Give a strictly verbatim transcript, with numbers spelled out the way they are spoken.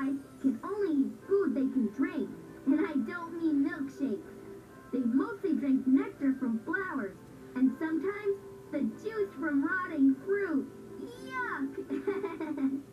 guys can only eat food they can drink. And I don't mean milkshakes. They mostly drink nectar from flowers, and sometimes the juice from rotting fruit. Yuck!